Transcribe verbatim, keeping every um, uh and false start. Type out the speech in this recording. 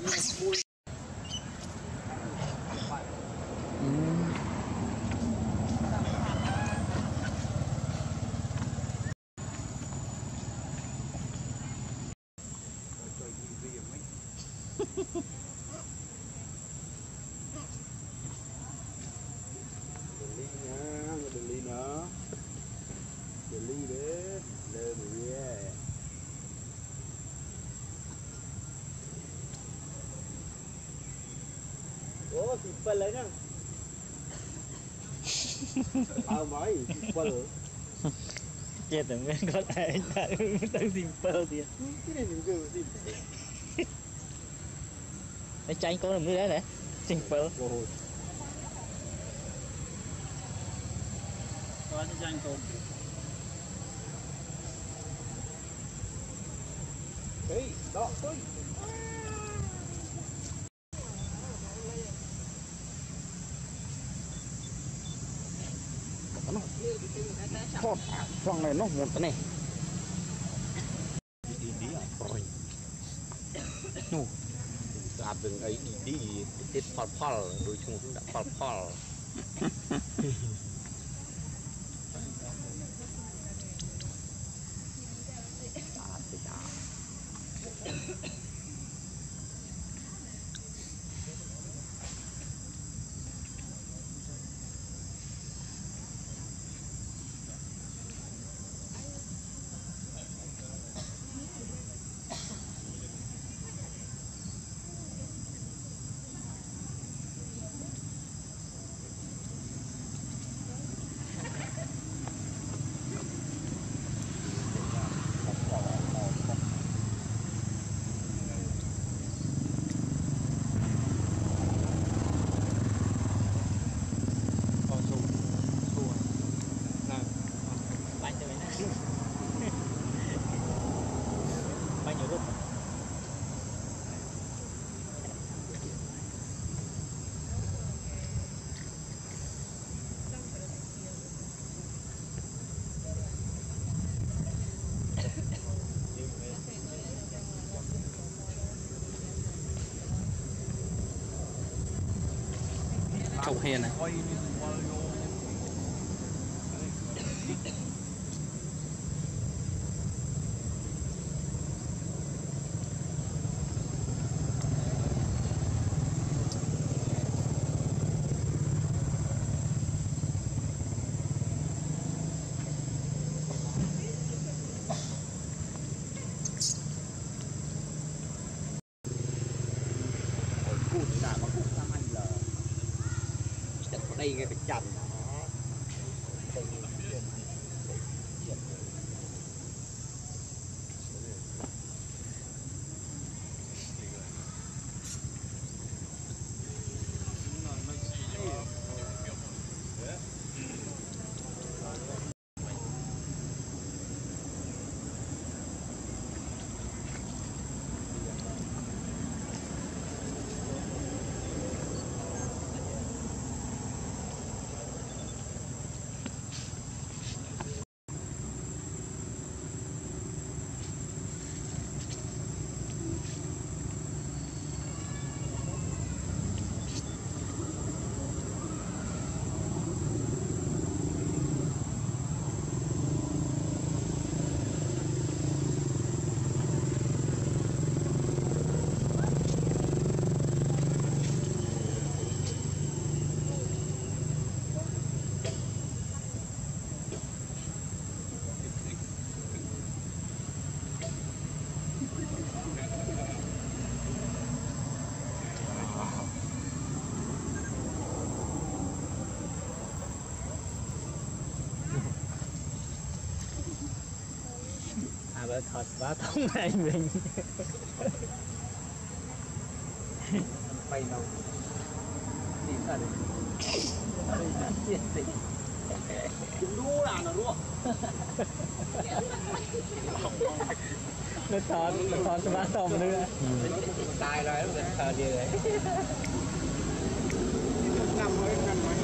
ly nha, đừng ly nữa, đừng ly để lên rồi. Ủa simple lấy nè. Ờ mấy simple. Chết rồi mấy con ai đã đang simple thì. Cái này đừng cứ simple. Cái tranh có làm như thế này. Simple. Có cái tranh tôm. Ê, đó, tôi. Nó thọt trong này nó một cái này đi đi đi rồi nụ làm từng ấy đi đi tết phật phật rồi chúng cũng đã phật phật Không hiền này. đây nghe phải chậm à bởi thật quá thông này mình bay đâu tìm ra được chúng đua là nó đua nó thon nó thon cho má tôm nữa tài rồi nó thờ gì đấy năm mấy năm mấy